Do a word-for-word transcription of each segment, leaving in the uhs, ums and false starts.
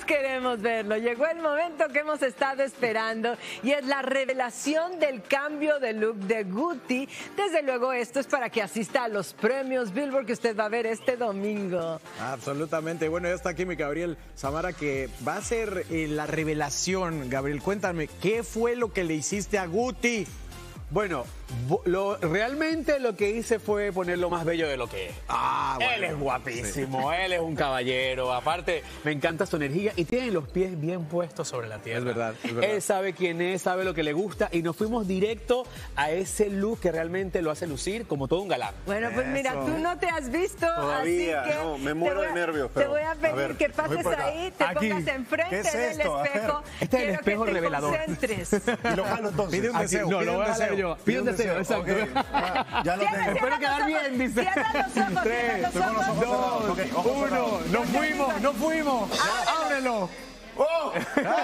queremos verlo. Llegó el momento que hemos estado esperando y es la revelación del cambio de look de Guti. Desde luego esto es para que asista a los premios Billboard que usted va a ver este domingo. Absolutamente. Bueno, ya está aquí mi Gabriel Samara, que va a ser eh, la revelación. Gabriel, cuéntame, ¿qué fue lo que le hiciste a Guti? Bueno, lo, realmente lo que hice fue ponerlo más bello de lo que es. Ah, bueno. Él es guapísimo, sí. Él es un caballero. Aparte, me encanta su energía y tiene los pies bien puestos sobre la tierra. Es verdad, es verdad. Él sabe quién es, sabe lo que le gusta y nos fuimos directo a ese look que realmente lo hace lucir como todo un galán. Bueno, pues Eso. mira, tú no te has visto, Todavía, así que no, me muero te voy a, de nervios, Te pero, voy a a pedir ver, que voy pases para acá. ahí, te Aquí. pongas enfrente ¿Qué es del esto? A espejo. Este es el Quiero espejo que te revelador. concentres. Y lo jalo entonces. Pide un Aquí, deseo, no, pide lo un voy a deseo. hacer yo. Pide un deseo, exacto. Ok, ah, ya lo Cierra, tengo. cierra Espero quedar los bien, ojos, dice. Cierra los ojos, Tres, cierra estoy con los los ojos. ojos cerrados. Ok, ojos Uno, cerrados. nos fuimos, nos fuimos. Ábrelo. ¡Oh!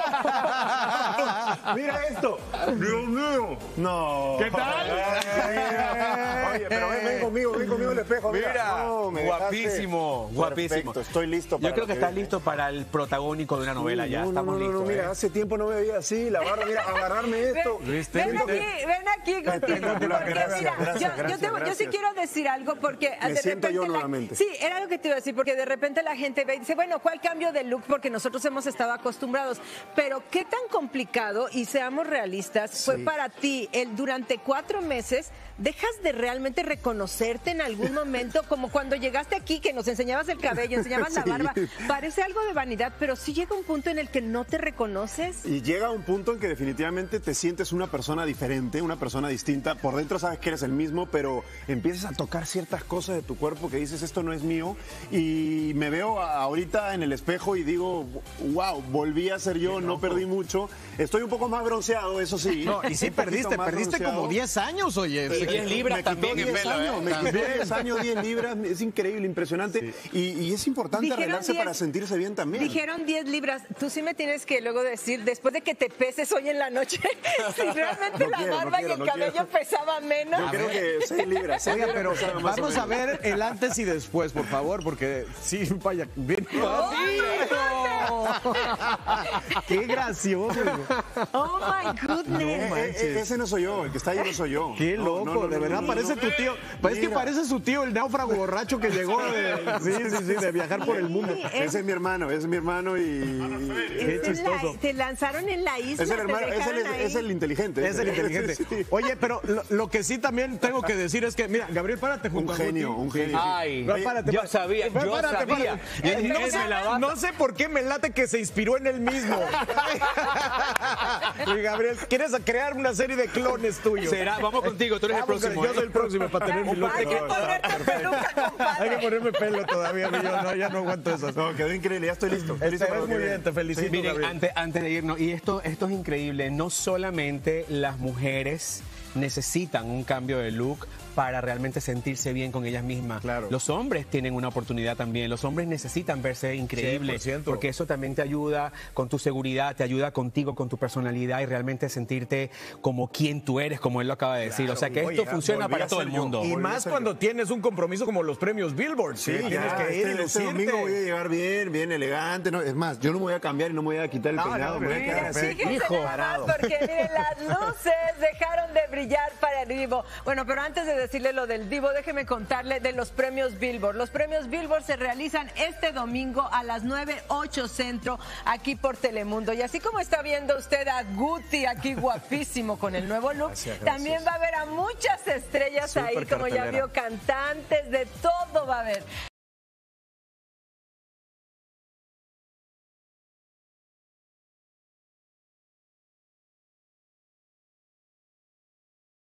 ¡Mira esto! ¡Dios mío! No. ¿Qué tal? Oye, pero ven, ven conmigo, ven conmigo el espejo. Mira, Mira, no, me guapísimo, dejaste. guapísimo. Perfecto, estoy listo para Yo creo lo que estás viene. listo para el protagónico de una novela ya. No, no, Estamos no, no, listos. no, mira, ¿eh? hace tiempo no me veía así, la barra, mira, agarrarme esto. Ven, ¿Viste? ven ¿Viste? aquí, ven aquí, Guti, porque Espectacular, gracias, mira, gracias, yo, yo, gracias, te- yo sí gracias. quiero decir algo porque Me de siento repente yo la- nuevamente. sí, era lo que te iba a decir, porque de repente la gente ve y dice, bueno, ¿cuál cambio de look? Porque nosotros hemos estado acostumbrados, pero qué tan complicado, y seamos realistas, fue Sí. para ti el durante cuatro meses. ¿Dejas de realmente reconocerte en algún momento? Como cuando llegaste aquí, que nos enseñabas el cabello, enseñabas la Sí. barba. Parece algo de vanidad, pero sí llega un punto en el que no te reconoces. Y llega un punto en que definitivamente te sientes una persona diferente, una persona distinta. Por dentro sabes que eres el mismo, pero empiezas a tocar ciertas cosas de tu cuerpo que dices, esto no es mío. Y me veo a- ahorita en el espejo y digo, wow, volví a ser yo, no perdí mucho. Estoy un poco más bronceado, eso sí. No, y sí Un poquito perdiste, más perdiste bronceado. como diez años, oye. Y diez libras Me quitó también en diez pelo, años, ¿eh? me quitó También. diez años, diez libras, es increíble, impresionante. Y, y es importante Dijeron arreglarse diez. para sentirse bien también. Dijeron diez libras. Tú sí me tienes que luego decir, después de que te peses hoy en la noche, si realmente No la quiero, no barba quiero, y el no cabello quiero. pesaba menos. Yo creo que seis libras. seis Oiga, libras pero pesaba más o vamos a menos. ver el antes y después, por favor, porque sí, vaya, bien. ¡Qué gracioso! Oh my goodness. Eh, eh, eh, ese no soy yo, el que está ahí no soy yo. ¡Qué No, loco! no, no, de no, verdad no, parece no. tu tío. Pues es que Mira. parece su tío, el náufrago borracho que llegó de, sí, sí, sí, de viajar por el mundo. Ese es mi hermano, ese es mi hermano y... Qué Es en chistoso. la- te lanzaron en la isla. Es el te hermano, es dejaron el, ahí. es el inteligente. Es el inteligente. Sí. Oye, pero lo, lo que sí también tengo que decir es que, mira, Gabriel, párate junto Un a Guti. genio, un genio. Ay, No, párate, yo párate. sabía, yo Párate, sabía. párate. Yo dije, No él sé, me la va- no sé por qué me late que se inspiró en él mismo. Y Gabriel, ¿quieres crear una serie de clones tuyos? Será, vamos contigo, tú eres el Vamos, próximo. Yo ¿eh? soy el próximo para tener mi look. Hay que ponerte peluca, Hay compadre. que ponerme pelo todavía, yo no, ya no aguanto eso. No, quedó increíble, ya estoy listo. Estoy listo Te para ves lo que muy viene. bien, te felicito, Miren, Gabriel. antes, antes de irnos, y esto, esto es increíble, no solamente las mujeres necesitan un cambio de look para realmente sentirse bien con ellas mismas. Claro. Los hombres tienen una oportunidad también. Los hombres necesitan verse increíbles cien por ciento. porque eso también te ayuda con tu seguridad, te ayuda contigo, con tu personalidad y realmente sentirte como quien tú eres, como él lo acaba de decir. Claro. O sea que Oye, esto funciona volví para a todo ser el yo. mundo. Y Volví a más ser cuando yo. tienes un compromiso como los premios Billboard. Sí, que tienes ya, que ir este, y este domingo voy a lucirte. llegar bien, bien elegante. No, es más, yo no me voy a cambiar y no me voy a quitar el No, peinado. no, me voy a mira, quedar así. Fíjense Hijo, nada más, parado. porque miren, las luces dejaron de brillar para el Divo. Bueno, pero antes de decirle lo del Divo, déjeme contarle de los premios Billboard. Los premios Billboard se realizan este domingo a las nueve, ocho centro, aquí por Telemundo. Y así como está viendo usted a Guti aquí guapísimo con el nuevo look, Gracias, gracias. también va a ver a muchas estrellas Súper ahí, como ya cartelera. vio, cantantes, de todo va a haber.